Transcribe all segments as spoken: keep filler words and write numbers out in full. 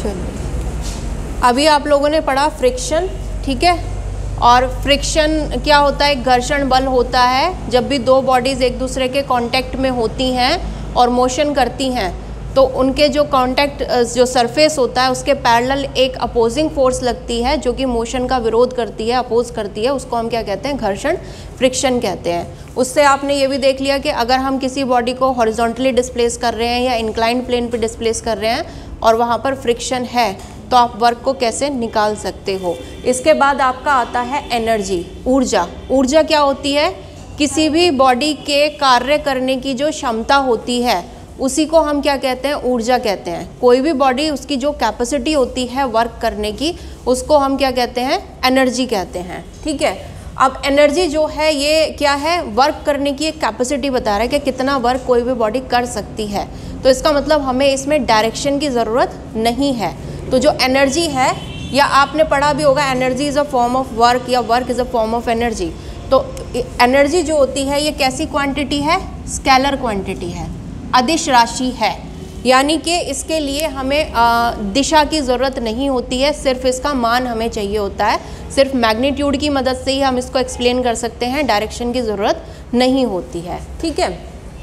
चलो अभी आप लोगों ने पढ़ा फ्रिक्शन, ठीक है। और फ्रिक्शन क्या होता है? घर्षण बल होता है जब भी दो बॉडीज़ एक दूसरे के कांटेक्ट में होती हैं और मोशन करती हैं, तो उनके जो कांटेक्ट जो सरफेस होता है उसके पैरेलल एक अपोजिंग फोर्स लगती है जो कि मोशन का विरोध करती है, अपोज करती है। उसको हम क्या कहते हैं? घर्षण, फ्रिक्शन कहते हैं। उससे आपने ये भी देख लिया कि अगर हम किसी बॉडी को हॉरिजॉन्टली डिस्प्लेस कर रहे हैं या इंक्लाइंड प्लेन पे डिस्प्लेस कर रहे हैं और वहाँ पर फ्रिक्शन है, तो आप वर्क को कैसे निकाल सकते हो। इसके बाद आपका आता है एनर्जी, ऊर्जा। ऊर्जा क्या होती है? किसी भी बॉडी के कार्य करने की जो क्षमता होती है उसी को हम क्या कहते हैं? ऊर्जा कहते हैं। कोई भी बॉडी, उसकी जो कैपेसिटी होती है वर्क करने की, उसको हम क्या कहते हैं? एनर्जी कहते हैं, ठीक है। अब एनर्जी जो है ये क्या है? वर्क करने की एक कैपेसिटी बता रहा है कि कितना वर्क कोई भी बॉडी कर सकती है। तो इसका मतलब हमें इसमें डायरेक्शन की ज़रूरत नहीं है। तो जो एनर्जी है, या आपने पढ़ा भी होगा energy is a form of work या work is a form of energy. तो एनर्जी जो होती है ये कैसी क्वांटिटी है? स्केलर क्वांटिटी है, अदिश राशि है। यानी कि इसके लिए हमें आ, दिशा की ज़रूरत नहीं होती है, सिर्फ इसका मान हमें चाहिए होता है। सिर्फ मैग्नीट्यूड की मदद से ही हम इसको एक्सप्लेन कर सकते हैं, डायरेक्शन की ज़रूरत नहीं होती है, ठीक है।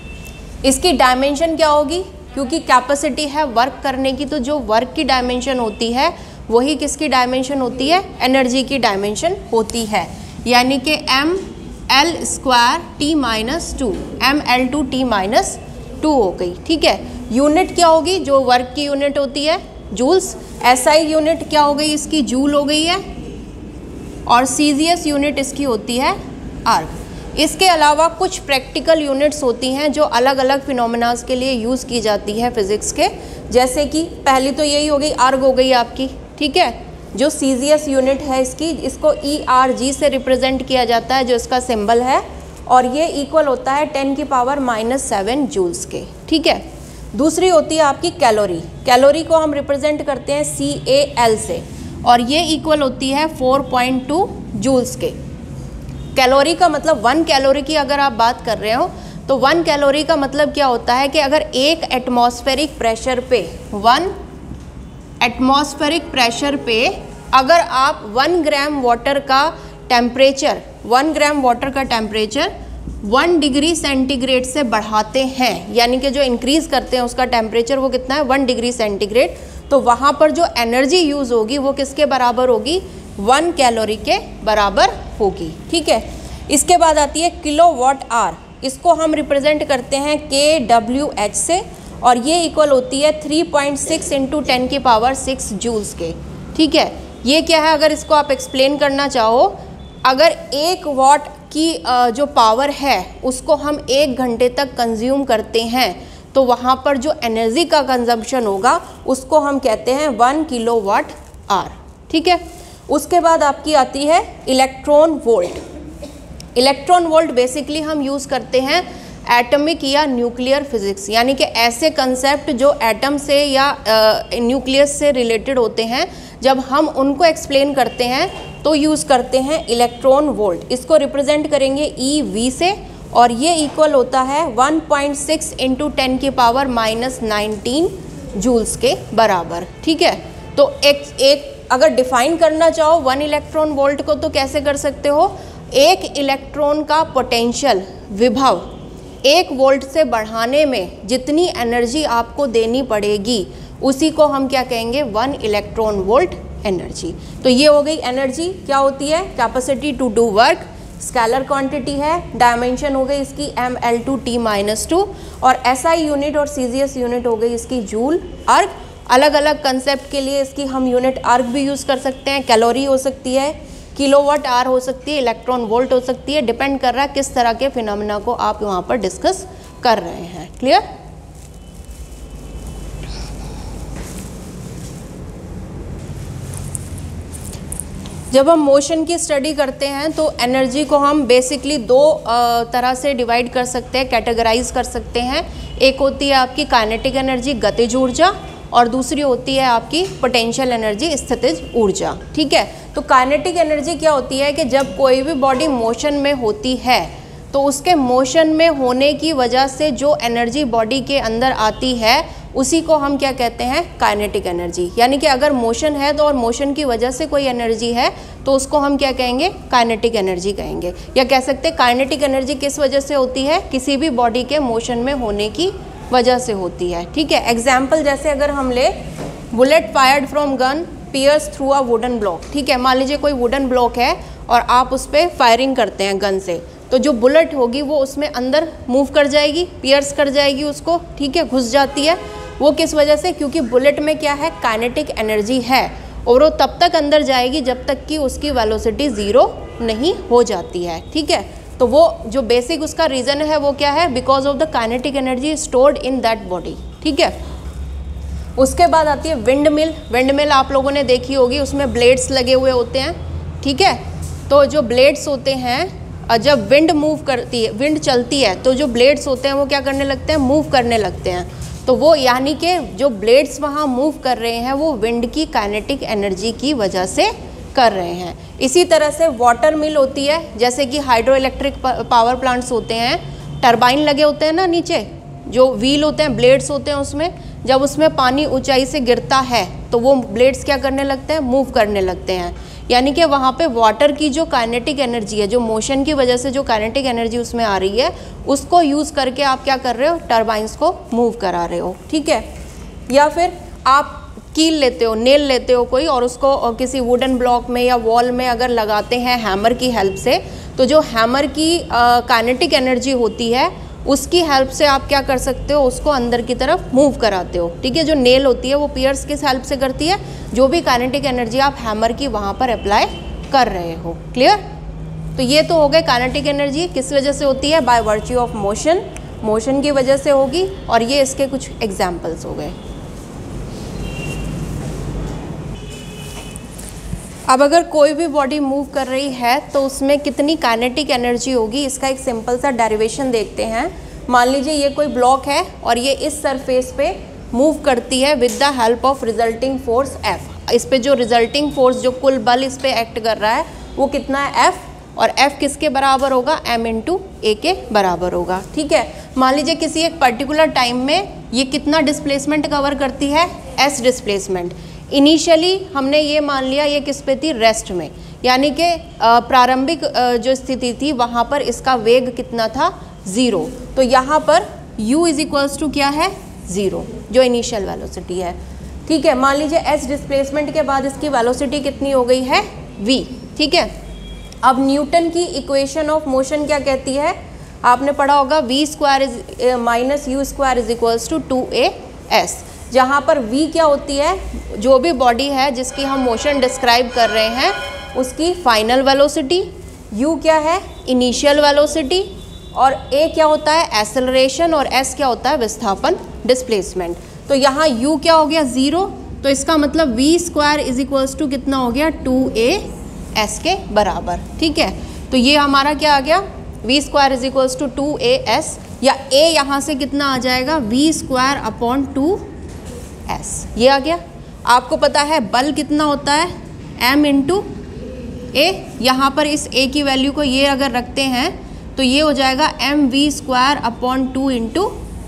इसकी डायमेंशन क्या होगी? क्योंकि कैपेसिटी है वर्क करने की, तो जो वर्क की डायमेंशन होती है वही किसकी डायमेंशन होती है? एनर्जी की डायमेंशन होती है। यानी कि M L square T minus two, M L two T minus two हो गई, ठीक है। यूनिट क्या होगी? जो वर्क की यूनिट होती है जूल्स। एसआई यूनिट क्या हो गई? इसकी जूल हो गई है। और सीजीएस यूनिट इसकी होती है आर्ग। इसके अलावा कुछ प्रैक्टिकल यूनिट्स होती हैं जो अलग अलग फिनोमेनास के लिए यूज़ की जाती है फिज़िक्स के। जैसे कि पहली तो यही हो गई, आर्ग हो गई आपकी, ठीक है। जो सीजीएस यूनिट है इसकी, इसको ई आर जी से रिप्रेजेंट किया जाता है, जो इसका सिंबल है, और ये इक्वल होता है टेन की पावर माइनस सेवन जूल्स के, ठीक है। दूसरी होती है आपकी कैलोरी। कैलोरी को हम रिप्रेजेंट करते हैं सी ए एल से, और ये इक्वल होती है फोर पॉइंट टू जूल्स के। कैलोरी का मतलब वन कैलोरी की अगर आप बात कर रहे हो तो वन कैलोरी का मतलब क्या होता है कि अगर एक एटमॉस्फेरिक प्रेशर पे, वन एटमॉस्फेरिक प्रेशर पे अगर आप वन ग्राम वाटर का टेम्परेचर, वन ग्राम वाटर का टेम्परेचर वन डिग्री सेंटीग्रेड से बढ़ाते हैं, यानी कि जो इंक्रीज़ करते हैं उसका टेम्परेचर वो कितना है? One degree centigrade. तो वहाँ पर जो एनर्जी यूज़ होगी वो किसके बराबर होगी? वन कैलोरी के बराबर होगी, ठीक है। इसके बाद आती है किलो वाट आर। इसको हम रिप्रेजेंट करते हैं के डब्ल्यू एच से, और ये इक्वल होती है three point six into ten की पावर सिक्स जूल्स के, ठीक है। ये क्या है? अगर इसको आप एक्सप्लेन करना चाहो, अगर एक वाट की जो पावर है उसको हम एक घंटे तक कंज्यूम करते हैं तो वहाँ पर जो एनर्जी का कंजम्पशन होगा उसको हम कहते हैं वन किलो वाट आर, ठीक है। उसके बाद आपकी आती है electron volt. Electron volt basically हम यूज़ करते हैं एटॉमिक या न्यूक्लियर फिजिक्स, यानी कि ऐसे कंसेप्ट जो एटम से या न्यूक्लियस से रिलेटेड होते हैं, जब हम उनको एक्सप्लेन करते हैं तो यूज़ करते हैं इलेक्ट्रॉन वोल्ट। इसको रिप्रेजेंट करेंगे ई वी से, और ये इक्वल होता है one point six into ten की पावर माइनस नाइनटीन जूल्स के बराबर, ठीक है। तो एक एक अगर डिफाइन करना चाहो वन इलेक्ट्रॉन वोल्ट को तो कैसे कर सकते हो? एक इलेक्ट्रॉन का पोटेंशियल, विभव, एक वोल्ट से बढ़ाने में जितनी एनर्जी आपको देनी पड़ेगी उसी को हम क्या कहेंगे? One electron volt energy. तो ये हो गई एनर्जी। क्या होती है? Capacity to do work, scalar quantity है, डायमेंशन हो गई इसकी M L two T minus two, और एसआई यूनिट और सीजीएस यूनिट हो गई इसकी जूल अर्ग। अलग अलग कंसेप्ट के लिए इसकी हम यूनिट अर्ग भी यूज़ कर सकते हैं। कैलोरी हो सकती है, किलोवाट आर हो सकती है, इलेक्ट्रॉन वोल्ट हो सकती है, डिपेंड कर रहा है किस तरह के फिनोमेना को आप वहाँ पर डिस्कस कर रहे हैं। क्लियर? जब हम मोशन की स्टडी करते हैं तो एनर्जी को हम बेसिकली दो तरह से डिवाइड कर सकते हैं, कैटेगराइज कर सकते हैं। एक होती है आपकी काइनेटिक एनर्जी, गतिज ऊर्जा, और दूसरी होती है आपकी पोटेंशियल एनर्जी, स्थितिज ऊर्जा, ठीक है। तो काइनेटिक एनर्जी क्या होती है कि जब कोई भी बॉडी मोशन में होती है तो उसके मोशन में होने की वजह से जो एनर्जी बॉडी के अंदर आती है उसी को हम क्या कहते हैं, काइनेटिक एनर्जी। यानी कि अगर मोशन है तो और मोशन की वजह से कोई एनर्जी है तो उसको हम क्या कहेंगे, काइनेटिक एनर्जी कहेंगे। या कह सकते हैं काइनेटिक एनर्जी किस वजह से होती है, किसी भी बॉडी के मोशन में होने की वजह से होती है। ठीक है, एग्जाम्पल जैसे अगर हम ले, bullet fired from gun pierce through a wooden block. ठीक है, मान लीजिए कोई वुडन ब्लॉक है और आप उस पर फायरिंग करते हैं गन से, तो जो बुलेट होगी वो उसमें अंदर मूव कर जाएगी, पियर्स कर जाएगी उसको, ठीक है, घुस जाती है। वो किस वजह से, क्योंकि बुलेट में क्या है, काइनेटिक एनर्जी है और वो तब तक अंदर जाएगी जब तक कि उसकी वेलोसिटी ज़ीरो नहीं हो जाती है। ठीक है, तो वो जो बेसिक उसका रीज़न है वो क्या है, because of the kinetic energy stored in that body. ठीक है, उसके बाद आती है विंड मिल। विंड मिल आप लोगों ने देखी होगी, उसमें ब्लेड्स लगे हुए होते हैं। ठीक है, तो जो ब्लेड्स होते हैं, जब विंड मूव करती है, विंड चलती है, तो जो ब्लेड्स होते हैं वो क्या करने लगते हैं, मूव करने लगते हैं। तो वो यानी कि जो ब्लेड्स वहाँ मूव कर रहे हैं वो विंड की काइनेटिक एनर्जी की वजह से कर रहे हैं। इसी तरह से वाटर मिल होती है, जैसे कि हाइड्रो इलेक्ट्रिक पावर प्लांट्स होते हैं, टरबाइन लगे होते हैं ना नीचे, जो व्हील होते हैं, ब्लेड्स होते हैं उसमें, जब उसमें पानी ऊंचाई से गिरता है तो वो ब्लेड्स क्या करने लगते हैं, मूव करने लगते हैं। यानी कि वहाँ पे वाटर की जो काइनेटिक एनर्जी है, जो मोशन की वजह से जो काइनेटिक एनर्जी उसमें आ रही है, उसको यूज़ करके आप क्या कर रहे हो, टरबाइंस को मूव करा रहे हो। ठीक है, या फिर आप कील लेते हो, नेल लेते हो कोई, और उसको किसी वुडन ब्लॉक में या वॉल में अगर लगाते हैं हैमर की हेल्प से, तो जो हैमर की काइनेटिक एनर्जी होती है उसकी हेल्प से आप क्या कर सकते हो, उसको अंदर की तरफ मूव कराते हो। ठीक है, जो नेल होती है वो पियर्स किस हेल्प से करती है, जो भी काइनेटिक एनर्जी आप हैमर की वहाँ पर अप्लाई कर रहे हो। क्लियर? तो ये तो हो गए काइनेटिक एनर्जी किस वजह से होती है, by virtue of motion, motion की वजह से होगी। और ये इसके कुछ एग्जाम्पल्स हो गए। अब अगर कोई भी बॉडी मूव कर रही है तो उसमें कितनी काइनेटिक एनर्जी होगी, इसका एक सिंपल सा डेरिवेशन देखते हैं। मान लीजिए ये कोई ब्लॉक है और ये इस सरफेस पे मूव करती है with the help of resulting force F। इस पे जो रिजल्टिंग फोर्स, जो कुल बल इस पे एक्ट कर रहा है वो कितना है, F, और F किसके बराबर होगा, M इंटू ए के बराबर होगा। ठीक है, मान लीजिए किसी एक पर्टिकुलर टाइम में ये कितना डिस्प्लेसमेंट कवर करती है, S डिस्प्लेसमेंट। इनिशियली हमने ये मान लिया ये किस पे थी, रेस्ट में, यानी कि प्रारंभिक जो स्थिति थी वहाँ पर इसका वेग कितना था, ज़ीरो। तो यहाँ पर u इज इक्वल्स टू क्या है, ज़ीरो, जो इनिशियल वेलोसिटी है। ठीक है, मान लीजिए s डिस्प्लेसमेंट के बाद इसकी वेलोसिटी कितनी हो गई है, v। ठीक है, अब न्यूटन की इक्वेशन ऑफ मोशन क्या कहती है, आपने पढ़ा होगा, v square is minus u square is equals to two a s, जहाँ पर v क्या होती है, जो भी बॉडी है जिसकी हम मोशन डिस्क्राइब कर रहे हैं उसकी फाइनल वेलोसिटी, u क्या है, इनिशियल वेलोसिटी, और a क्या होता है, एक्सेलरेशन, और s क्या होता है, विस्थापन, डिस्प्लेसमेंट। तो यहाँ u क्या हो गया, ज़ीरो, तो इसका मतलब v square is equals to कितना हो गया, टू ए एस के बराबर। ठीक है, तो ये हमारा क्या आ गया, v square is equals to two a s, या a यहाँ से कितना आ जाएगा, v square upon two s, ये आ गया। आपको पता है बल कितना होता है, m इंटू ए, यहाँ पर इस a की वैल्यू को ये अगर रखते हैं तो ये हो जाएगा m v square upon two into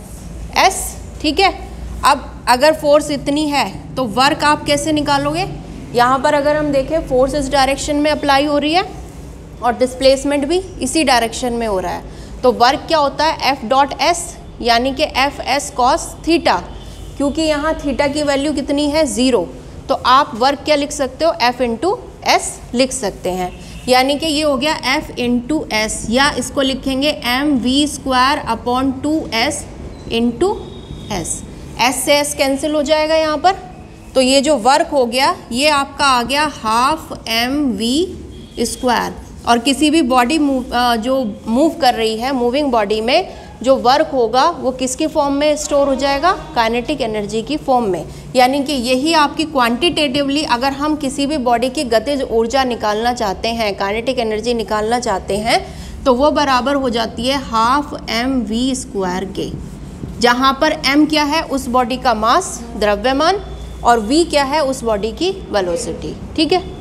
s. ठीक है, अब अगर फोर्स इतनी है तो वर्क आप कैसे निकालोगे, यहाँ पर अगर हम देखें फोर्स इस डायरेक्शन में अप्लाई हो रही है और डिस्प्लेसमेंट भी इसी डायरेक्शन में हो रहा है, तो वर्क क्या होता है, एफ डॉट एस, यानी कि एफ एस कॉस थीटा, क्योंकि यहाँ थीटा की वैल्यू कितनी है, ज़ीरो, तो आप वर्क क्या लिख सकते हो, एफ इंटू एस लिख सकते हैं। यानी कि ये हो गया एफ इंटू एस, या इसको लिखेंगे m v square upon two s into s. S से एस कैंसिल हो जाएगा यहाँ पर, तो ये जो वर्क हो गया ये आपका आ गया हाफ एम वी स्क्वायर। और किसी भी बॉडी मूव जो मूव कर रही है, मूविंग बॉडी में जो वर्क होगा वो किसकी फॉर्म में स्टोर हो जाएगा, काइनेटिक एनर्जी की फॉर्म में। यानी कि यही आपकी क्वांटिटेटिवली अगर हम किसी भी बॉडी की गतिज ऊर्जा निकालना चाहते हैं, काइनेटिक एनर्जी निकालना चाहते हैं, तो वो बराबर हो जाती है हाफ एम वी स्क्वायर के, जहाँ पर m क्या है, उस बॉडी का मास, द्रव्यमान, और v क्या है, उस बॉडी की वेलोसिटी। ठीक है,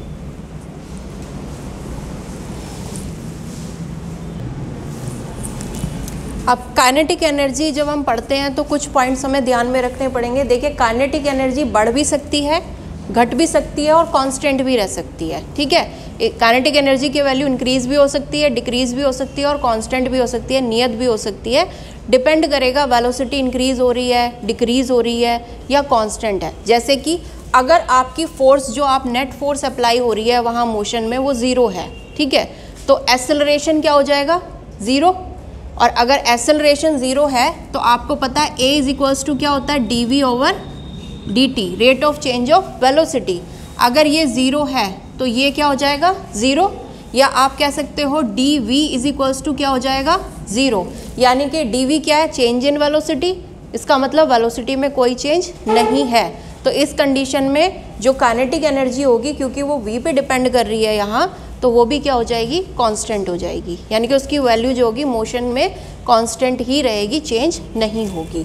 अब काइनेटिक एनर्जी जब हम पढ़ते हैं तो कुछ पॉइंट्स हमें ध्यान में रखने पड़ेंगे। देखिए, काइनेटिक एनर्जी बढ़ भी सकती है, घट भी सकती है और कांस्टेंट भी रह सकती है। ठीक है, काइनेटिक एनर्जी की वैल्यू इंक्रीज भी हो सकती है, डिक्रीज भी हो सकती है और कांस्टेंट भी हो सकती है, नियत भी हो सकती है। डिपेंड करेगा वेलोसिटी इंक्रीज हो रही है, डिक्रीज हो रही है या कांस्टेंट है। जैसे कि अगर आपकी फोर्स जो आप नेट फोर्स अप्लाई हो रही है वहाँ मोशन में वो ज़ीरो है, ठीक है, तो एक्सेलरेशन क्या हो जाएगा, ज़ीरो। और अगर एक्सेलरेशन ज़ीरो है तो आपको पता है ए इज इक्वल्स टू क्या होता है, d v over d t, rate of change of velocity. अगर ये ज़ीरो है तो ये क्या हो जाएगा, ज़ीरो, या आप कह सकते हो d v is equals to क्या हो जाएगा, ज़ीरो। यानी कि डी वी क्या है, चेंज इन वेलोसिटी, इसका मतलब वेलोसिटी में कोई चेंज नहीं है। तो इस कंडीशन में जो काइनेटिक एनर्जी होगी, क्योंकि वो वी पे डिपेंड कर रही है यहाँ, तो वो भी क्या हो जाएगी, कांस्टेंट हो जाएगी। यानी कि उसकी वैल्यू जो होगी मोशन में कांस्टेंट ही रहेगी, चेंज नहीं होगी।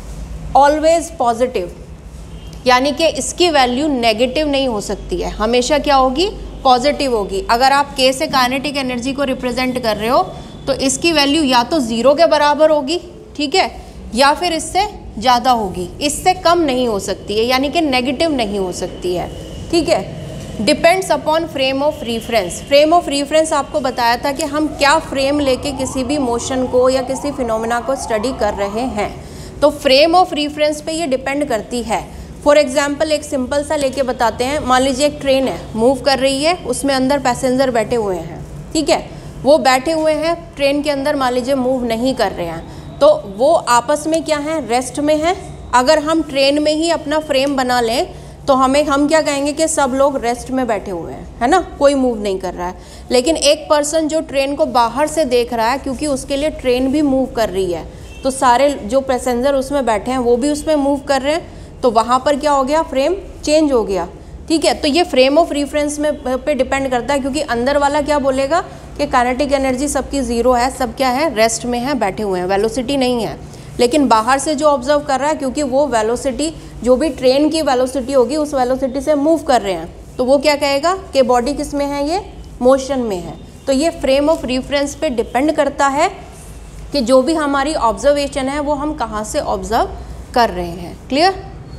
ऑलवेज पॉजिटिव, यानी कि इसकी वैल्यू नेगेटिव नहीं हो सकती है, हमेशा क्या होगी, पॉजिटिव होगी। अगर आप के से काइनेटिक एनर्जी को रिप्रेजेंट कर रहे हो तो इसकी वैल्यू या तो ज़ीरो के बराबर होगी, ठीक है, या फिर इससे ज़्यादा होगी, इससे कम नहीं हो सकती है, यानी कि नेगेटिव नहीं हो सकती है। ठीक है, depends upon frame of reference. Frame of reference आपको बताया था कि हम क्या फ्रेम लेके किसी भी मोशन को या किसी फिनोमेना को स्टडी कर रहे हैं, तो फ्रेम ऑफ रेफरेंस पे ये डिपेंड करती है। फॉर एग्जांपल एक सिंपल सा लेके बताते हैं। मान लीजिए एक ट्रेन है, मूव कर रही है, उसमें अंदर पैसेंजर बैठे हुए हैं, ठीक है, वो बैठे हुए हैं ट्रेन के अंदर, मान लीजिए मूव नहीं कर रहे हैं, तो वो आपस में क्या है, रेस्ट में है। अगर हम ट्रेन में ही अपना फ्रेम बना लें तो हमें हम क्या कहेंगे कि सब लोग रेस्ट में बैठे हुए हैं, है ना, कोई मूव नहीं कर रहा है। लेकिन एक पर्सन जो ट्रेन को बाहर से देख रहा है, क्योंकि उसके लिए ट्रेन भी मूव कर रही है, तो सारे जो पैसेंजर उसमें बैठे हैं वो भी उसमें मूव कर रहे हैं, तो वहाँ पर क्या हो गया, फ्रेम चेंज हो गया। ठीक है, तो ये फ्रेम ऑफ रेफरेंस में पे डिपेंड करता है, क्योंकि अंदर वाला क्या बोलेगा कि काइनेटिक एनर्जी सबकी ज़ीरो है, सब क्या है, रेस्ट में है, बैठे हुए हैं, वेलोसिटी नहीं है। लेकिन बाहर से जो ऑब्जर्व कर रहा है, क्योंकि वो वेलोसिटी जो भी ट्रेन की वेलोसिटी होगी उस वेलोसिटी से मूव कर रहे हैं, तो वो क्या कहेगा कि बॉडी किस में है, ये मोशन में है। तो ये फ्रेम ऑफ रेफरेंस पे डिपेंड करता है कि जो भी हमारी ऑब्जर्वेशन है वो हम कहाँ से ऑब्जर्व कर रहे हैं। क्लियर?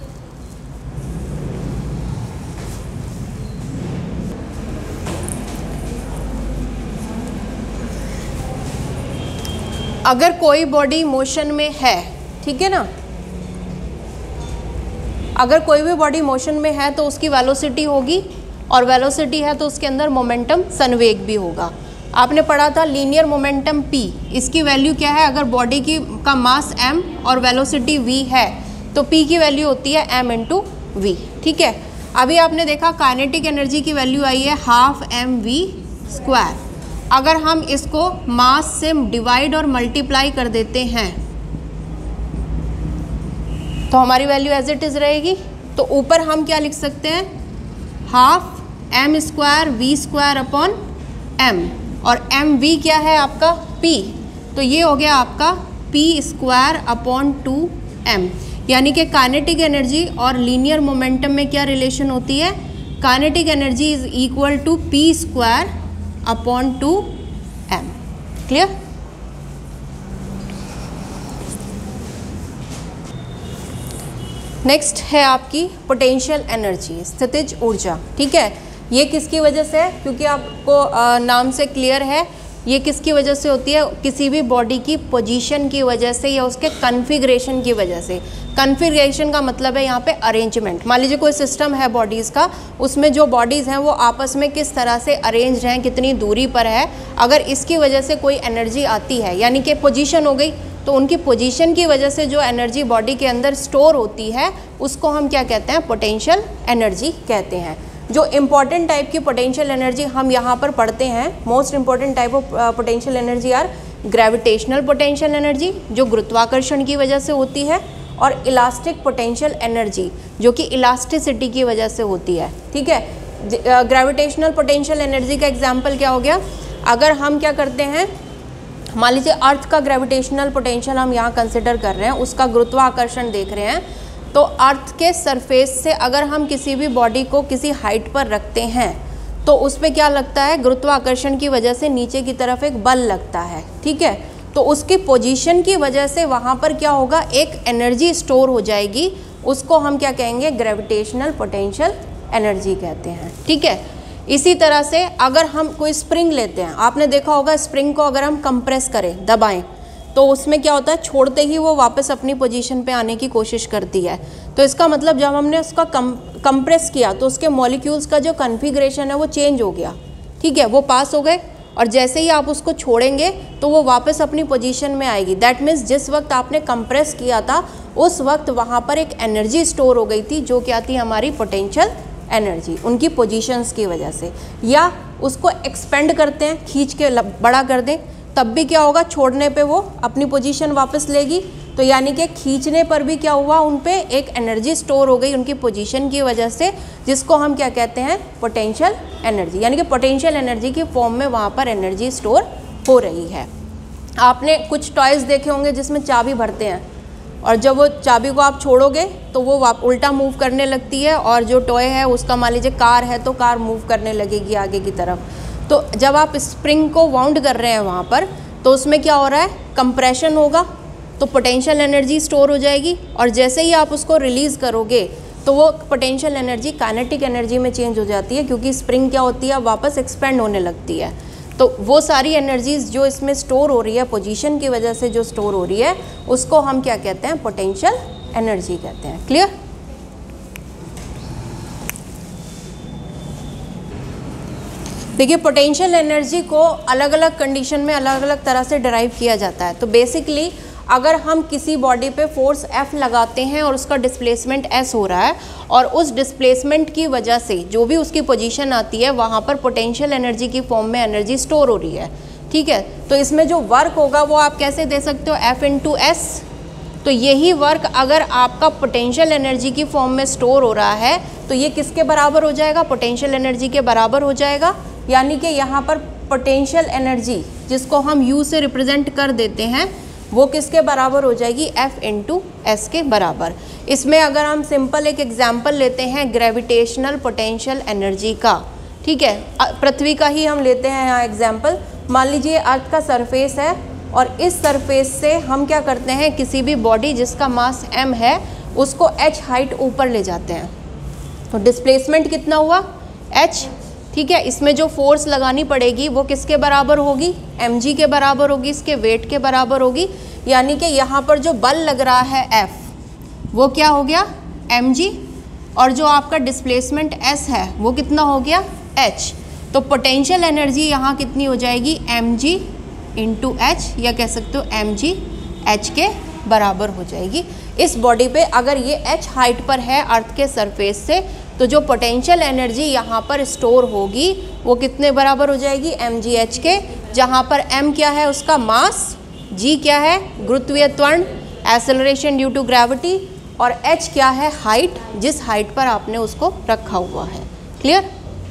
अगर कोई बॉडी मोशन में है, ठीक है ना, अगर कोई भी बॉडी मोशन में है तो उसकी वेलोसिटी होगी, और वेलोसिटी है तो उसके अंदर मोमेंटम संवेग भी होगा। आपने पढ़ा था लीनियर मोमेंटम p, इसकी वैल्यू क्या है, अगर बॉडी की का मास m और वेलोसिटी v है तो p की वैल्यू होती है m इंटू वी। ठीक है, अभी आपने देखा काइनेटिक एनर्जी की वैल्यू आई है हाफ एम वी स्क्वायर। अगर हम इसको मास से डिवाइड और मल्टीप्लाई कर देते हैं तो हमारी वैल्यू एज इट इज़ रहेगी। तो ऊपर हम क्या लिख सकते हैं, half m square v square upon m, और एम वी क्या है आपका p, तो ये हो गया आपका p square upon two m. यानी कि काइनेटिक एनर्जी और लीनियर मोमेंटम में क्या रिलेशन होती है, kinetic energy is equal to p square upon two m. Clear? Next है आपकी पोटेंशियल एनर्जी, स्थितिज ऊर्जा। ठीक है, ये किसकी वजह से है, क्योंकि आपको आ, नाम से क्लियर है, ये किसकी वजह से होती है, किसी भी बॉडी की पोजीशन की वजह से या उसके कॉन्फ़िगरेशन की वजह से। कॉन्फ़िगरेशन का मतलब है यहाँ पे अरेंजमेंट। मान लीजिए कोई सिस्टम है बॉडीज़ का, उसमें जो बॉडीज़ हैं वो आपस में किस तरह से अरेंज हैं, कितनी दूरी पर है। अगर इसकी वजह से कोई एनर्जी आती है, यानी कि पोजीशन हो गई, तो उनकी पोजीशन की वजह से जो एनर्जी बॉडी के अंदर स्टोर होती है उसको हम क्या कहते हैं, पोटेंशियल एनर्जी कहते हैं। जो इम्पॉर्टेंट टाइप की पोटेंशियल एनर्जी हम यहाँ पर पढ़ते हैं, most important type of potential energy are gravitational potential energy, जो गुरुत्वाकर्षण की वजह से होती है, और इलास्टिक पोटेंशियल एनर्जी जो कि इलास्टिसिटी की वजह से होती है। ठीक है, ग्रेविटेशनल पोटेंशियल एनर्जी का एग्जाम्पल क्या हो गया, अगर हम क्या करते हैं, मान लीजिए अर्थ का ग्रेविटेशनल पोटेंशियल हम यहाँ कंसिडर कर रहे हैं, उसका गुरुत्वाकर्षण देख रहे हैं, तो अर्थ के सरफेस से अगर हम किसी भी बॉडी को किसी हाइट पर रखते हैं तो उस पर क्या लगता है, गुरुत्वाकर्षण की वजह से नीचे की तरफ एक बल लगता है। ठीक है, तो उसकी पोजीशन की वजह से वहाँ पर क्या होगा, एक एनर्जी स्टोर हो जाएगी, उसको हम क्या कहेंगे, ग्रेविटेशनल पोटेंशियल एनर्जी कहते हैं। ठीक है, इसी तरह से अगर हम कोई स्प्रिंग लेते हैं, आपने देखा होगा स्प्रिंग को अगर हम कंप्रेस करें, दबाएं, तो उसमें क्या होता है, छोड़ते ही वो वापस अपनी पोजीशन पे आने की कोशिश करती है। तो इसका मतलब जब हमने उसका कम कंप्रेस किया तो उसके मॉलिक्यूल्स का जो कन्फिग्रेशन है वो चेंज हो गया। ठीक है, वो पास हो गए, और जैसे ही आप उसको छोड़ेंगे तो वो वापस अपनी पोजीशन में आएगी। दैट मीन्स जिस वक्त आपने कंप्रेस किया था उस वक्त वहाँ पर एक एनर्जी स्टोर हो गई थी, जो क्या थी, हमारी पोटेंशियल एनर्जी, उनकी पोजीशंस की वजह से। या उसको एक्सपेंड करते हैं, खींच के बड़ा कर दें, तब भी क्या होगा, छोड़ने पे वो अपनी पोजीशन वापस लेगी। तो यानी कि खींचने पर भी क्या हुआ, उन पे एक एनर्जी स्टोर हो गई उनकी पोजीशन की वजह से, जिसको हम क्या कहते हैं, पोटेंशियल एनर्जी। यानी कि पोटेंशियल एनर्जी की फॉर्म में वहाँ पर एनर्जी स्टोर हो रही है। आपने कुछ टॉयज़ देखे होंगे जिसमें चाबी भरते हैं, और जब वो चाबी को आप छोड़ोगे तो वो उल्टा मूव करने लगती है, और जो टॉय है उसका मान लीजिए कार है तो कार मूव करने लगेगी आगे की तरफ। तो जब आप स्प्रिंग को वाउंड कर रहे हैं वहाँ पर, तो उसमें क्या हो रहा है, कंप्रेशन होगा, तो पोटेंशियल एनर्जी स्टोर हो जाएगी, और जैसे ही आप उसको रिलीज़ करोगे तो वो पोटेंशियल एनर्जी काइनेटिक एनर्जी में चेंज हो जाती है, क्योंकि स्प्रिंग क्या होती है, वापस एक्सपेंड होने लगती है। तो वो सारी एनर्जीज जो इसमें स्टोर हो रही है, पोजीशन की वजह से जो स्टोर हो रही है, उसको हम क्या कहते हैं, पोटेंशियल एनर्जी कहते हैं। क्लियर? देखिए, पोटेंशियल एनर्जी को अलग अलग कंडीशन में अलग अलग तरह से डिराइव किया जाता है। तो बेसिकली अगर हम किसी बॉडी पे फोर्स F लगाते हैं और उसका डिस्प्लेसमेंट S हो रहा है, और उस डिस्प्लेसमेंट की वजह से जो भी उसकी पोजीशन आती है वहाँ पर पोटेंशियल एनर्जी की फॉर्म में एनर्जी स्टोर हो रही है। ठीक है, तो इसमें जो वर्क होगा वो आप कैसे दे सकते हो, F इंटू एस। तो यही वर्क अगर आपका पोटेंशियल एनर्जी की फॉर्म में स्टोर हो रहा है तो ये किसके बराबर हो जाएगा, पोटेंशियल एनर्जी के बराबर हो जाएगा। यानी कि यहाँ पर पोटेंशियल एनर्जी जिसको हम U से रिप्रेजेंट कर देते हैं वो किसके बराबर हो जाएगी, F इंटू एस के बराबर। इसमें अगर हम सिंपल एक एग्जाम्पल लेते हैं ग्रेविटेशनल पोटेंशियल एनर्जी का, ठीक है, पृथ्वी का ही हम लेते हैं यहाँ एग्जाम्पल। मान लीजिए अर्थ का सरफेस है, और इस सरफेस से हम क्या करते हैं, किसी भी बॉडी जिसका मास m है उसको h हाइट ऊपर ले जाते हैं, तो डिस्प्लेसमेंट कितना हुआ, h। ठीक है, इसमें जो फोर्स लगानी पड़ेगी वो किसके बराबर होगी, mg के बराबर होगी, इसके वेट के बराबर होगी। यानी कि यहाँ पर जो बल लग रहा है F वो क्या हो गया, mg, और जो आपका डिस्प्लेसमेंट s है वो कितना हो गया, h। तो पोटेंशियल एनर्जी यहाँ कितनी हो जाएगी, mg इंटू एच, या कह सकते हो mg h के बराबर हो जाएगी। इस बॉडी पे अगर ये h हाइट पर है अर्थ के सरफेस से, तो जो पोटेंशियल एनर्जी यहाँ पर स्टोर होगी वो कितने बराबर हो जाएगी, mg h के, जहाँ पर m क्या है उसका मास, g क्या है गुरुत्वीय त्वरण एक्सेलरेशन ड्यू टू ग्रेविटी, और h क्या है हाइट, जिस हाइट पर आपने उसको रखा हुआ है। क्लियर?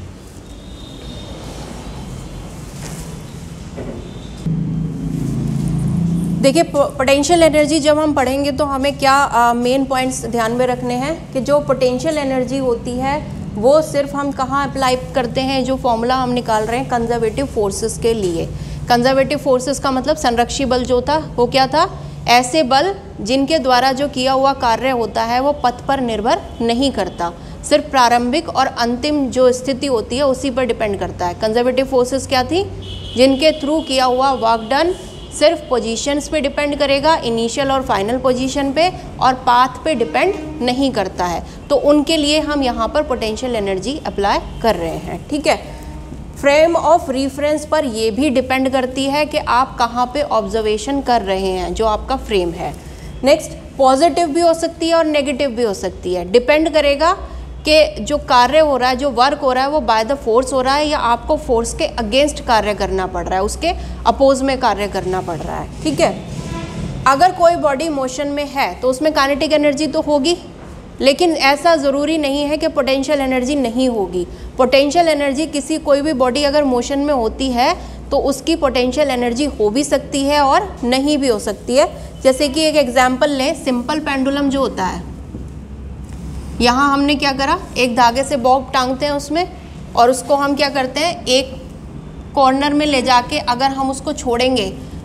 देखिए, पोटेंशियल एनर्जी जब हम पढ़ेंगे तो हमें क्या मेन पॉइंट्स ध्यान में रखने हैं कि जो पोटेंशियल एनर्जी होती है वो सिर्फ हम कहाँ अप्लाई करते हैं, जो फॉर्मूला हम निकाल रहे हैं कंजर्वेटिव फोर्सेस के लिए। कंजर्वेटिव फोर्सेस का मतलब संरक्षी बल जो था वो क्या था, ऐसे बल जिनके द्वारा जो किया हुआ कार्य होता है वो पथ पर निर्भर नहीं करता, सिर्फ प्रारंभिक और अंतिम जो स्थिति होती है उसी पर डिपेंड करता है। कंजर्वेटिव फोर्सेस क्या थी, जिनके थ्रू किया हुआ वर्क डन सिर्फ पोजीशंस पे डिपेंड करेगा, इनिशियल और फाइनल पोजीशन पे, और पाथ पे डिपेंड नहीं करता है। तो उनके लिए हम यहाँ पर पोटेंशियल एनर्जी अप्लाई कर रहे हैं। ठीक है, फ्रेम ऑफ रेफरेंस पर ये भी डिपेंड करती है कि आप कहाँ पे ऑब्जर्वेशन कर रहे हैं, जो आपका फ्रेम है। नेक्स्ट, पॉजिटिव भी हो सकती है और नेगेटिव भी हो सकती है, डिपेंड करेगा कि जो कार्य हो रहा है, जो वर्क हो रहा है वो बाय द फोर्स हो रहा है या आपको फोर्स के अगेंस्ट कार्य करना पड़ रहा है, उसके अपोज में कार्य करना पड़ रहा है। ठीक है, अगर कोई बॉडी मोशन में है तो उसमें काइनेटिक एनर्जी तो होगी, लेकिन ऐसा ज़रूरी नहीं है कि पोटेंशियल एनर्जी नहीं होगी। पोटेंशियल एनर्जी किसी कोई भी बॉडी अगर मोशन में होती है तो उसकी पोटेंशियल एनर्जी हो भी सकती है और नहीं भी हो सकती है। जैसे कि एक एग्जाम्पल लें, सिंपल पेंडुलम जो होता है, यहाँ हमने क्या करा, एक धागे से बॉब टांगते हैं उसमें, और उसको हम क्या करते हैं एक कॉर्नर में ले जाके अगर हम उसको छोड़ेंगे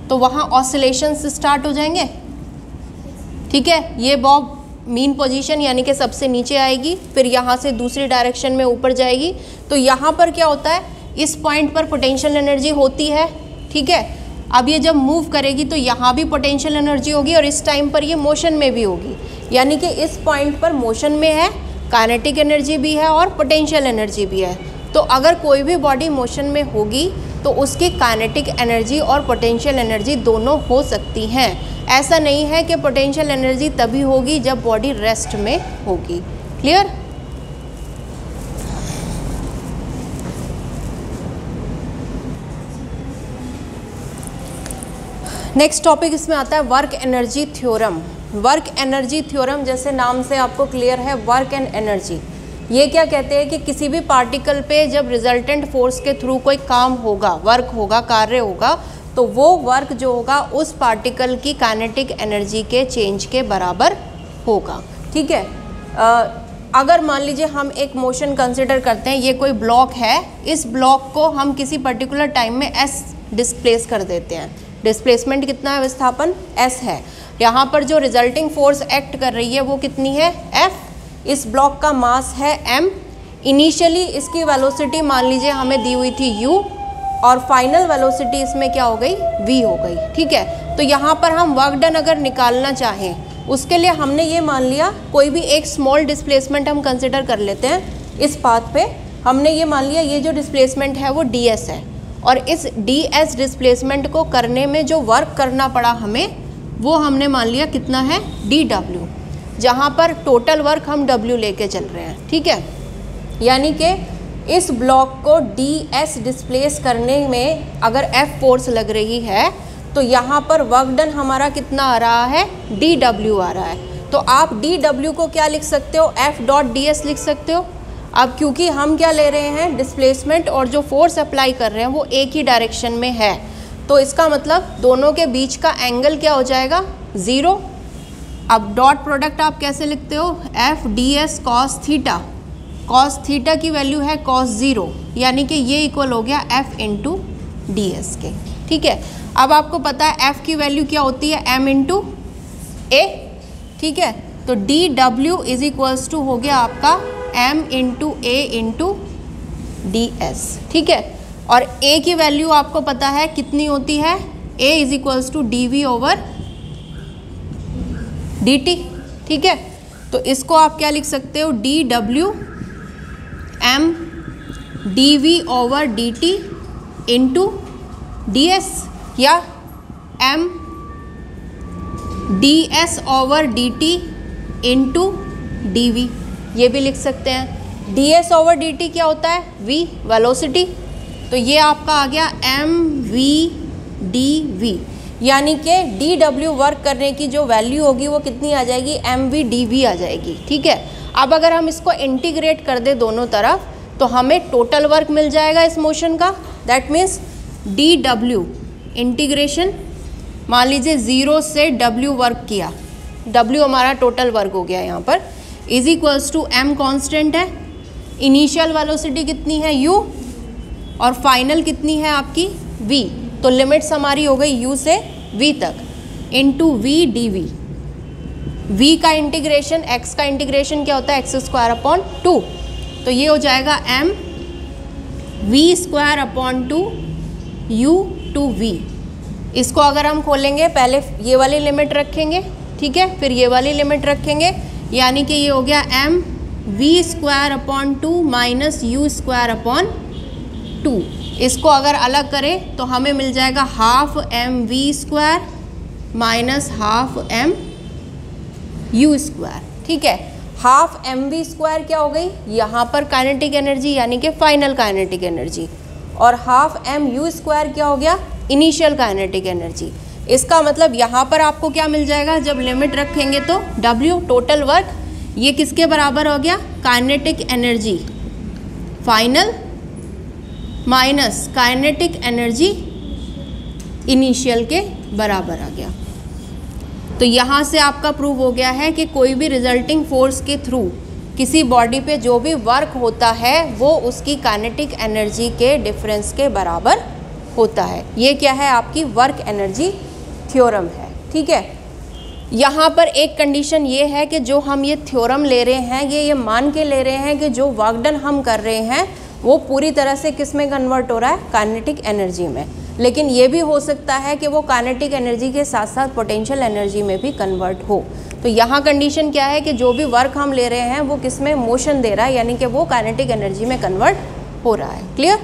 तो वहाँ ऑसिलेशंस स्टार्ट हो जाएंगे, ठीक है। ये बॉब मीन पोजीशन यानी कि सबसे नीचे आएगी, फिर यहाँ से दूसरी डायरेक्शन में ऊपर जाएगी। तो यहाँ पर क्या होता है, इस पॉइंट पर पोटेंशियल एनर्जी होती है, ठीक है। अब ये जब मूव करेगी तो यहाँ भी पोटेंशियल एनर्जी होगी और इस टाइम पर ये मोशन में भी होगी, यानी कि इस पॉइंट पर मोशन में है, काइनेटिक एनर्जी भी है और पोटेंशियल एनर्जी भी है। तो अगर कोई भी बॉडी मोशन में होगी तो उसकी काइनेटिक एनर्जी और पोटेंशियल एनर्जी दोनों हो सकती हैं। ऐसा नहीं है कि पोटेंशियल एनर्जी तभी होगी जब बॉडी रेस्ट में होगी। क्लियर? नेक्स्ट टॉपिक इसमें आता है work energy theorem. Work energy theorem जैसे नाम से आपको क्लियर है, वर्क एंड एनर्जी। ये क्या कहते हैं कि किसी भी पार्टिकल पे जब रिजल्टेंट फोर्स के थ्रू कोई काम होगा, वर्क होगा, कार्य होगा, तो वो वर्क जो होगा उस पार्टिकल की काइनेटिक एनर्जी के चेंज के बराबर होगा, ठीक है। आ, अगर मान लीजिए हम एक मोशन कंसिडर करते हैं, ये कोई ब्लॉक है, इस ब्लॉक को हम किसी पर्टिकुलर टाइम में एस डिस्प्लेस कर देते हैं। डिस्प्लेसमेंट कितना है, विस्थापन एस है। यहाँ पर जो रिजल्टिंग फोर्स एक्ट कर रही है वो कितनी है, एफ। इस ब्लॉक का मास है एम। इनिशियली इसकी वेलोसिटी मान लीजिए हमें दी हुई थी यू और फाइनल वेलोसिटी इसमें क्या हो गई, वी हो गई, ठीक है। तो यहाँ पर हम वर्क डन अगर निकालना चाहें, उसके लिए हमने ये मान लिया कोई भी एक स्मॉल डिस्प्लेसमेंट हम कंसिडर कर लेते हैं। इस पाथ पे हमने ये मान लिया ये जो डिस्प्लेसमेंट है वो डी एस है, और इस डी एस डिस्प्लेसमेंट को करने में जो वर्क करना पड़ा हमें वो हमने मान लिया कितना है, डी डब्ल्यू, जहाँ पर टोटल वर्क हम डब्ल्यू लेके चल रहे हैं, ठीक है। यानी कि इस ब्लॉक को डी एस डिस्प्लेस करने में अगर एफ फोर्स लग रही है तो यहाँ पर वर्क डन हमारा कितना आ रहा है, डी डब्ल्यू आ रहा है। तो आप डी डब्ल्यू को क्या लिख सकते हो, एफ डॉट डी एस लिख सकते हो। अब क्योंकि हम क्या ले रहे हैं, डिस्प्लेसमेंट, और जो फोर्स अप्लाई कर रहे हैं वो एक ही डायरेक्शन में है, तो इसका मतलब दोनों के बीच का एंगल क्या हो जाएगा, ज़ीरो। अब डॉट प्रोडक्ट आप कैसे लिखते हो, F d s cos theta. Cos theta की वैल्यू है कॉस ज़ीरो, यानी कि ये इक्वल हो गया एफ इंटू डी एस के, ठीक है। अब आपको पता है एफ की वैल्यू क्या होती है, एम इंटू ए, ठीक है। तो डी डब्ल्यू इज इक्वल्स टू हो गया आपका m into a into d s, ठीक है। और ए की वैल्यू आपको पता है कितनी होती है, a is equals to d v over d t, ठीक है। तो इसको आप क्या लिख सकते हो, डी डब्ल्यू m d v over d t into d s, या m d s over d t into d v, ये भी लिख सकते हैं। D s over d t क्या होता है, वी, वेलोसिटी। तो ये आपका आ गया एम वी डी वी, यानी कि डी डब्ल्यू वर्क करने की जो वैल्यू होगी वो कितनी आ जाएगी, एम वी डी वी आ जाएगी, ठीक है। अब अगर हम इसको इंटीग्रेट कर दे दोनों तरफ तो हमें टोटल वर्क मिल जाएगा इस मोशन का। दैट मीन्स डी डब्ल्यू इंटीग्रेशन, मान लीजिए ज़ीरो से डब्ल्यू वर्क किया, डब्ल्यू हमारा टोटल वर्क हो गया यहाँ पर, is equals to m constant है, इनिशियल वेलोसिटी कितनी है यू, और फाइनल कितनी है आपकी वी। तो लिमिट्स हमारी हो गई यू से वी तक, into v d v. V का इंटीग्रेशन, एक्स का इंटीग्रेशन क्या होता है, एक्स स्क्वायर अपॉन टू। तो ये हो जाएगा m v square upon two u to v. इसको अगर हम खोलेंगे, पहले ये वाली लिमिट रखेंगे, ठीक है, फिर ये वाली लिमिट रखेंगे, यानी कि ये हो गया m v square upon two minus u square upon two. इसको अगर अलग करें तो हमें मिल जाएगा half m v square minus half m u square, ठीक है। हाफ एम वी स्क्वायर क्या हो गई, यहाँ पर काइनेटिक एनर्जी यानी कि फाइनल काइनेटिक एनर्जी, और हाफ एम यू स्क्वायर क्या हो गया, इनिशियल काइनेटिक एनर्जी। इसका मतलब यहाँ पर आपको क्या मिल जाएगा, जब लिमिट रखेंगे तो डब्ल्यू टोटल वर्क, ये किसके बराबर हो गया, kinetic energy final minus kinetic energy initial के बराबर आ गया। तो यहाँ से आपका प्रूव हो गया है कि कोई भी रिजल्टिंग फोर्स के थ्रू किसी बॉडी पे जो भी वर्क होता है वो उसकी काइनेटिक एनर्जी के डिफरेंस के बराबर होता है। ये क्या है, आपकी वर्क एनर्जी थ्योरम है। ठीक है, यहाँ पर एक कंडीशन ये है कि जो हम ये थ्योरम ले रहे हैं, ये ये मान के ले रहे हैं कि जो वर्क डन हम कर रहे हैं वो पूरी तरह से किस में कन्वर्ट हो रहा है, काइनेटिक एनर्जी में। लेकिन ये भी हो सकता है कि वो काइनेटिक एनर्जी के साथ साथ पोटेंशियल एनर्जी में भी कन्वर्ट हो। तो यहाँ कंडीशन क्या है कि जो भी वर्क हम ले रहे हैं वो किस में मोशन दे रहा है, यानी कि वो काइनेटिक एनर्जी में कन्वर्ट हो रहा है। क्लियर?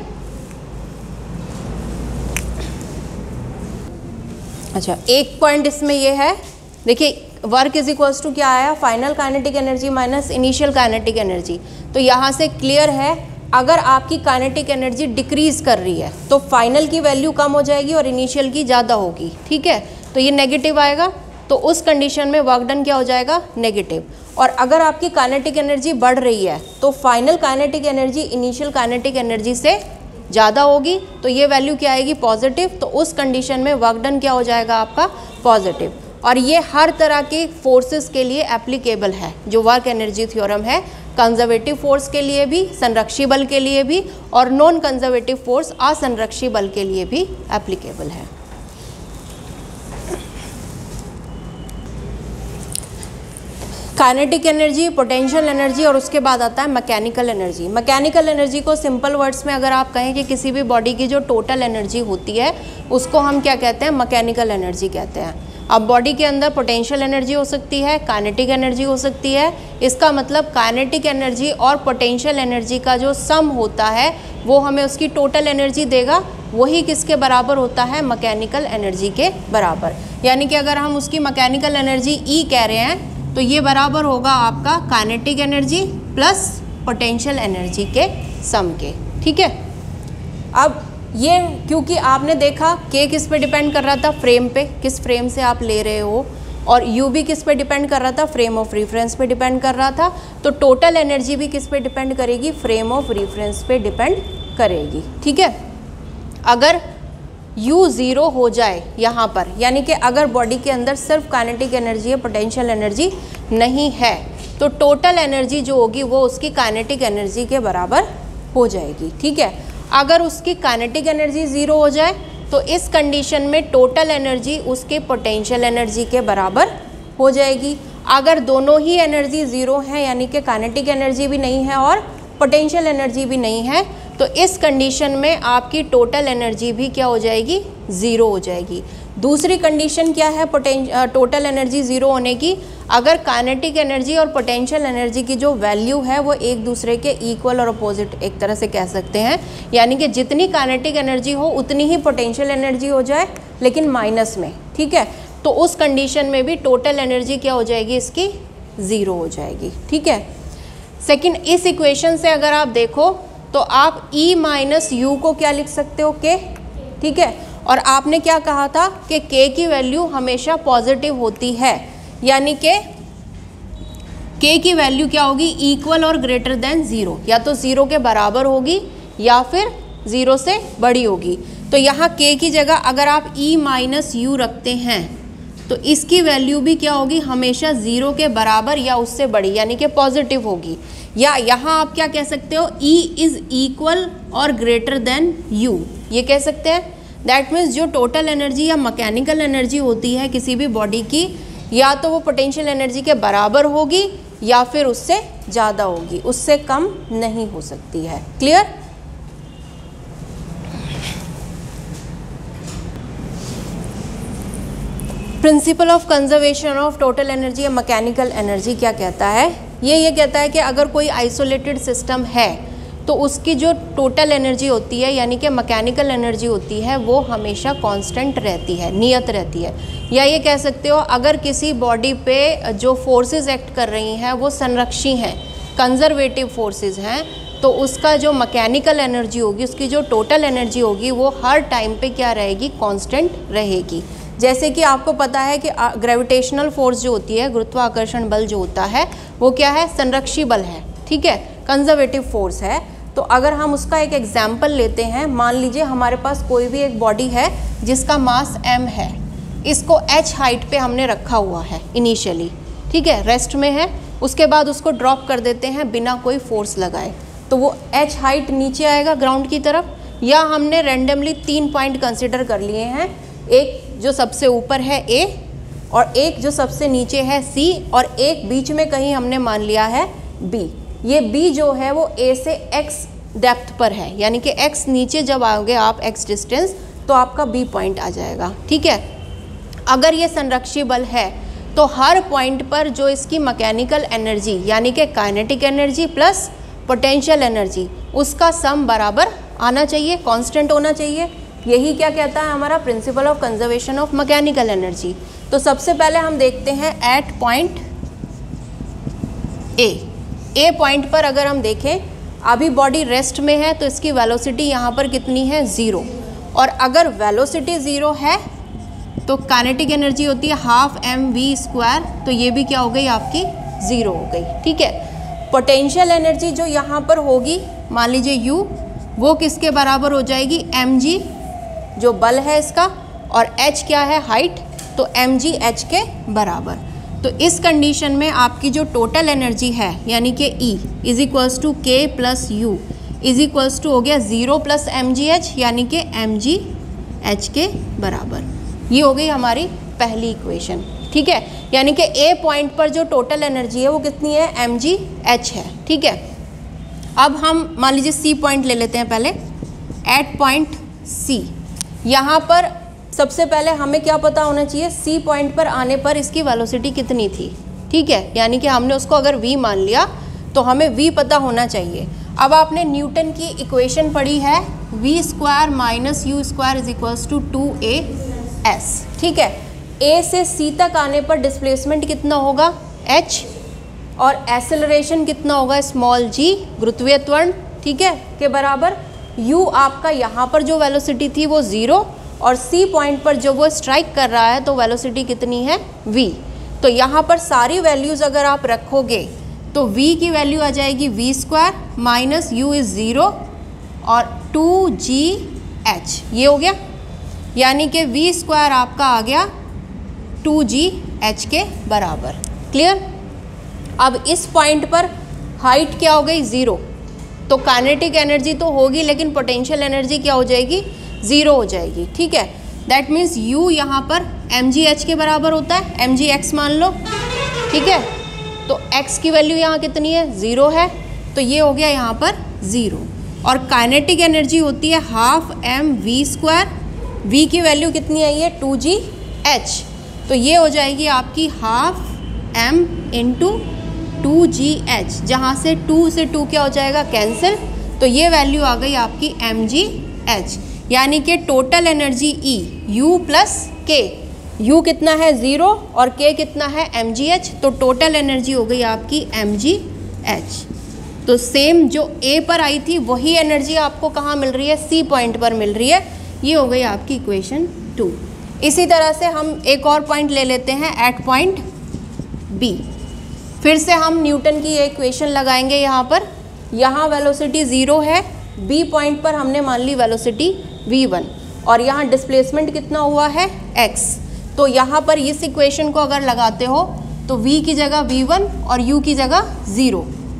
अच्छा, एक पॉइंट इसमें ये है, देखिए वर्क इज इक्वल्स टू क्या आया, final kinetic energy minus initial kinetic energy. तो यहाँ से क्लियर है, अगर आपकी काइनेटिक एनर्जी डिक्रीज कर रही है तो फाइनल की वैल्यू कम हो जाएगी और इनिशियल की ज़्यादा होगी। ठीक है, तो ये नेगेटिव आएगा, तो उस कंडीशन में वर्क डन क्या हो जाएगा, नेगेटिव। और अगर आपकी काइनेटिक एनर्जी बढ़ रही है तो final kinetic energy initial kinetic energy से ज़्यादा होगी, तो ये वैल्यू क्या आएगी, पॉजिटिव। तो उस कंडीशन में वर्क डन क्या हो जाएगा आपका, पॉजिटिव। और ये हर तरह के फोर्सेस के लिए एप्लीकेबल है, जो वर्क एनर्जी थ्योरम है, कंजर्वेटिव फोर्स के लिए भी, संरक्षी बल के लिए भी, और नॉन कंजर्वेटिव फोर्स असंरक्षी बल के लिए भी एप्लीकेबल है। काइनेटिक एनर्जी, पोटेंशियल एनर्जी, और उसके बाद आता है मैकेनिकल एनर्जी। मैकेनिकल एनर्जी को सिंपल वर्ड्स में अगर आप कहें कि किसी भी बॉडी की जो टोटल एनर्जी होती है उसको हम क्या कहते हैं, मैकेनिकल एनर्जी कहते हैं। अब बॉडी के अंदर पोटेंशियल एनर्जी हो सकती है, काइनेटिक एनर्जी हो सकती है। इसका मतलब काइनेटिक एनर्जी और पोटेंशियल एनर्जी का जो सम होता है वो हमें उसकी टोटल एनर्जी देगा, वही किसके बराबर होता है, मैकेनिकल एनर्जी के बराबर। यानी कि अगर हम उसकी मैकेनिकल एनर्जी ई कह रहे हैं तो ये बराबर होगा आपका kinetic energy plus potential energy के सम के। ठीक है, अब ये क्योंकि आपने देखा के किस पे डिपेंड कर रहा था, फ्रेम पे, किस फ्रेम से आप ले रहे हो, और यू भी किस पे डिपेंड कर रहा था, फ्रेम ऑफ रेफरेंस पे डिपेंड कर रहा था। तो टोटल एनर्जी भी किस पे डिपेंड करेगी, फ्रेम ऑफ रेफरेंस पे डिपेंड करेगी। ठीक है, अगर U ज़ीरो हो जाए यहाँ पर, यानी कि अगर बॉडी के अंदर सिर्फ काइनेटिक एनर्जी है, पोटेंशियल एनर्जी नहीं है, तो टोटल एनर्जी जो होगी वो उसकी काइनेटिक एनर्जी के बराबर हो जाएगी। ठीक है, अगर उसकी काइनेटिक एनर्जी ज़ीरो हो जाए तो इस कंडीशन में टोटल एनर्जी उसके पोटेंशियल एनर्जी के बराबर हो जाएगी। अगर दोनों ही एनर्जी ज़ीरो है, यानी कि काइनेटिक एनर्जी भी नहीं है और पोटेंशियल एनर्जी भी नहीं है, तो इस कंडीशन में आपकी टोटल एनर्जी भी क्या हो जाएगी, ज़ीरो हो जाएगी। दूसरी कंडीशन क्या है पोटें टोटल एनर्जी ज़ीरो होने की, अगर काइनेटिक एनर्जी और पोटेंशियल एनर्जी की जो वैल्यू है वो एक दूसरे के इक्वल और अपोजिट एक तरह से कह सकते हैं, यानी कि जितनी काइनेटिक एनर्जी हो उतनी ही पोटेंशियल एनर्जी हो जाए, लेकिन माइनस में। ठीक है, तो उस कंडीशन में भी टोटल एनर्जी क्या हो जाएगी, इसकी ज़ीरो हो जाएगी। ठीक है, सेकेंड, इस इक्वेशन से अगर आप देखो तो आप E माइनस यू को क्या लिख सकते हो, K। ठीक है, और आपने क्या कहा था कि K की वैल्यू हमेशा पॉजिटिव होती है, यानी कि K की वैल्यू क्या होगी, इक्वल और ग्रेटर देन ज़ीरो, या तो ज़ीरो के बराबर होगी या फिर ज़ीरो से बड़ी होगी। तो यहाँ K की जगह अगर आप E माइनस यू रखते हैं तो इसकी वैल्यू भी क्या होगी, हमेशा ज़ीरो के बराबर या उससे बड़ी, यानी कि पॉजिटिव होगी। या यहाँ आप क्या कह सकते हो, E इज़ इक्वल और ग्रेटर देन U, ये कह सकते हैं। दैट मीन्स जो टोटल एनर्जी या मैकेनिकल एनर्जी होती है किसी भी बॉडी की, या तो वो पोटेंशियल एनर्जी के बराबर होगी या फिर उससे ज़्यादा होगी, उससे कम नहीं हो सकती है। Clear? Principle of conservation of total energy या मैकेनिकल एनर्जी क्या कहता है, ये ये कहता है कि अगर कोई आइसोलेटेड सिस्टम है तो उसकी जो टोटल एनर्जी होती है, यानी कि मैकेनिकल एनर्जी होती है, वो हमेशा कांस्टेंट रहती है, नियत रहती है। या ये कह सकते हो अगर किसी बॉडी पे जो फोर्सेस एक्ट कर रही हैं वो संरक्षी हैं, कंजर्वेटिव फोर्सेस हैं, तो उसका जो मैकेनिकल एनर्जी होगी, उसकी जो टोटल एनर्जी होगी, वो हर टाइम पे क्या रहेगी, कांस्टेंट रहेगी। जैसे कि आपको पता है कि ग्रेविटेशनल फोर्स जो होती है, गुरुत्वाकर्षण बल जो होता है, वो क्या है, संरक्षी बल है। ठीक है, कंजर्वेटिव फोर्स है। तो अगर हम उसका एक एग्जाम्पल लेते हैं, मान लीजिए हमारे पास कोई भी एक बॉडी है जिसका मास m है, इसको h हाइट पे हमने रखा हुआ है इनिशियली, ठीक है, रेस्ट में है, उसके बाद उसको ड्रॉप कर देते हैं बिना कोई फोर्स लगाए, तो वो h हाइट नीचे आएगा ग्राउंड की तरफ, या हमने रैंडमली तीन पॉइंट कंसिडर कर लिए हैं, एक जो सबसे ऊपर है ए, और एक जो सबसे नीचे है सी, और एक बीच में कहीं हमने मान लिया है बी। ये बी जो है वो ए से एक्स डेप्थ पर है, यानी कि एक्स नीचे जब आओगे आप एक्स डिस्टेंस तो आपका बी पॉइंट आ जाएगा। ठीक है, अगर ये संरक्षी बल है तो हर पॉइंट पर जो इसकी मैकेनिकल एनर्जी यानी कि kinetic energy plus potential energy, उसका सम बराबर आना चाहिए, कांस्टेंट होना चाहिए। यही क्या कहता है हमारा principle of conservation of mechanical energy. तो सबसे पहले हम देखते हैं at point A. A point पर अगर हम देखें, अभी बॉडी रेस्ट में है तो इसकी वेलोसिटी यहाँ पर कितनी है, ज़ीरो। और अगर वेलोसिटी ज़ीरो है तो काइनेटिक एनर्जी होती है हाफ एम वी स्क्वायर, तो ये भी क्या हो गई आपकी, ज़ीरो हो गई। ठीक है, पोटेंशियल एनर्जी जो यहाँ पर होगी, मान लीजिए यू, वो किसके बराबर हो जाएगी, एम जी जो बल है इसका, और एच क्या है, हाइट, तो एम जी एच के बराबर। तो इस कंडीशन में आपकी जो टोटल एनर्जी है यानी कि E is equals to K plus U is equals to हो गया zero plus m g h यानी कि एम जी एच के बराबर। ये हो गई हमारी पहली इक्वेशन। ठीक है, यानी कि ए पॉइंट पर जो टोटल एनर्जी है वो कितनी है, एम जी एच है। ठीक है, अब हम मान लीजिए सी पॉइंट ले लेते हैं पहले, एट पॉइंट सी। यहाँ पर सबसे पहले हमें क्या पता होना चाहिए, सी पॉइंट पर आने पर इसकी वेलोसिटी कितनी थी। ठीक है, यानी कि हमने उसको अगर वी मान लिया तो हमें वी पता होना चाहिए। अब आपने न्यूटन की इक्वेशन पढ़ी है, v square minus u square is equals to two a s. ठीक है, ए से सी तक आने पर डिस्प्लेसमेंट कितना होगा, एच, और एक्सेलरेशन कितना होगा, स्मॉल जी, गुरुत्वीय त्वरण, ठीक है, के बराबर। यू आपका यहाँ पर जो वेलोसिटी थी वो ज़ीरो, और सी पॉइंट पर जो वो स्ट्राइक कर रहा है तो वेलोसिटी कितनी है, वी। तो यहाँ पर सारी वैल्यूज़ अगर आप रखोगे तो v की वैल्यू आ जाएगी v square minus u is zero और टू जी एच, ये हो गया, यानी कि v स्क्वायर आपका आ गया टू जी एच के बराबर। क्लियर। अब इस पॉइंट पर हाइट क्या हो गई, ज़ीरो, तो काइनेटिक एनर्जी तो होगी लेकिन पोटेंशियल एनर्जी क्या हो जाएगी, ज़ीरो हो जाएगी। ठीक है, दैट मीन्स u यहाँ पर एम जी एच के बराबर होता है, एम जी एक्स मान लो। ठीक है, तो x की वैल्यू यहाँ कितनी है, ज़ीरो है, तो ये हो गया यहाँ पर ज़ीरो। और काइनेटिक एनर्जी होती है half m v square, v की वैल्यू कितनी आई है, टू जी एच, तो ये हो जाएगी आपकी half m into two g h, जहाँ से टू से टू क्या हो जाएगा, कैंसिल, तो ये वैल्यू आ गई आपकी एम जी एच, यानी कि total energy E U plus K, U कितना है ज़ीरो और K कितना है एम जी एच, तो टोटल एनर्जी हो गई आपकी एम जी एच। तो सेम जो A पर आई थी वही एनर्जी आपको कहाँ मिल रही है, C पॉइंट पर मिल रही है। ये हो गई आपकी इक्वेशन टू। इसी तरह से हम एक और पॉइंट ले लेते हैं एट पॉइंट B। फिर से हम न्यूटन की ये इक्वेशन लगाएंगे यहाँ पर। यहाँ वेलोसिटी ज़ीरो है, B पॉइंट पर हमने मान ली वेलोसिटी वी वन, और यहाँ डिस्प्लेसमेंट कितना हुआ है, x। तो यहाँ पर इस इक्वेशन को अगर लगाते हो तो v की जगह वी वन और u की जगह zero,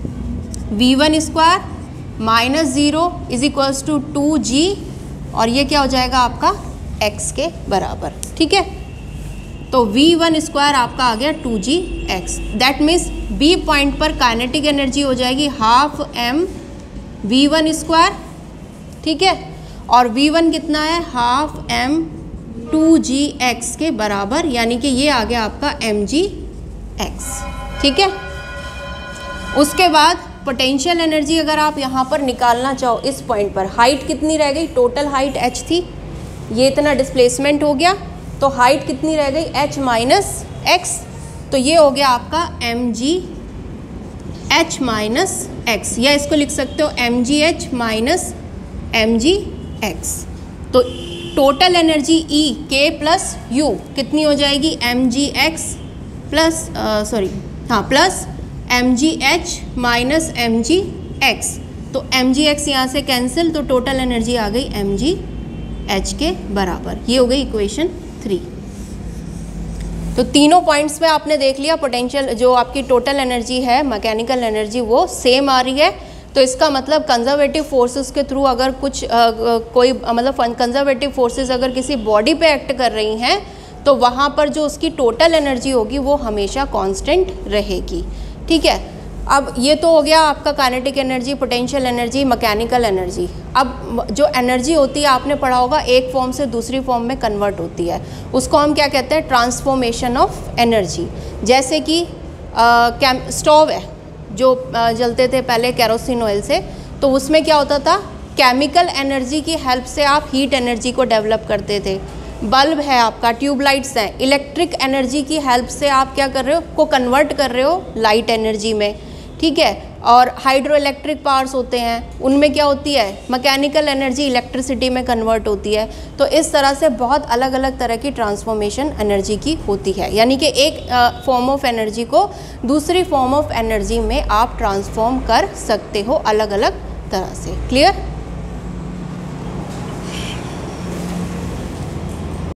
v one square minus zero is equals to two g, और ये क्या हो जाएगा आपका x के बराबर। ठीक है, तो वी वन स्क्वायर आपका आ गया two g x. That means B point पर काइनेटिक एनर्जी हो जाएगी half m v one square, ठीक है, और वी वन कितना है, half m two g x के बराबर, यानी कि ये आ गया आपका एम जी एक्स। ठीक है, उसके बाद पोटेंशियल एनर्जी अगर आप यहाँ पर निकालना चाहो इस पॉइंट पर, हाइट कितनी रह गई, टोटल हाइट h थी, ये इतना डिस्प्लेसमेंट हो गया, तो हाइट कितनी रह गई, h माइनस एक्स, तो ये हो गया आपका m g h minus x, या इसको लिख सकते हो m g h minus m g x. तो total energy E K plus U कितनी हो जाएगी, m g x plus sorry हाँ plus m g h minus m g x, तो एम जी एक्स यहाँ से कैंसिल, तो टोटल एनर्जी आ गई एम जी एच के बराबर। ये हो गई इक्वेशन थ्री। तो तीनों पॉइंट्स पे आपने देख लिया पोटेंशियल, जो आपकी टोटल एनर्जी है मैकेनिकल एनर्जी वो सेम आ रही है, तो इसका मतलब कंजर्वेटिव फोर्सेस के थ्रू अगर कुछ आ, कोई मतलब कंजर्वेटिव फोर्सेस अगर किसी बॉडी पे एक्ट कर रही हैं तो वहाँ पर जो उसकी टोटल एनर्जी होगी वो हमेशा कांस्टेंट रहेगी। ठीक है, अब ये तो हो गया आपका kinetic energy, potential energy, mechanical energy. अब जो एनर्जी होती है आपने पढ़ा होगा एक फॉर्म से दूसरी फॉर्म में कन्वर्ट होती है, उसको हम क्या कहते हैं, ट्रांसफॉर्मेशन ऑफ एनर्जी। जैसे कि कैम स्टोव है जो आ, जलते थे पहले केरोसिन ऑयल से, तो उसमें क्या होता था, केमिकल एनर्जी की हेल्प से आप हीट एनर्जी को डेवलप करते थे। बल्ब है आपका, ट्यूबलाइट्स हैं, इलेक्ट्रिक एनर्जी की हेल्प से आप क्या कर रहे हो, को कन्वर्ट कर रहे हो लाइट एनर्जी में। ठीक है, और हाइड्रो इलेक्ट्रिक पावर्स होते हैं, उनमें क्या होती है, मैकेनिकल एनर्जी इलेक्ट्रिसिटी में कन्वर्ट होती है। तो इस तरह से बहुत अलग अलग तरह की ट्रांसफॉर्मेशन एनर्जी की होती है, यानी कि एक फॉर्म ऑफ एनर्जी को दूसरी फॉर्म ऑफ एनर्जी में आप ट्रांसफॉर्म कर सकते हो अलग अलग तरह से। क्लियर?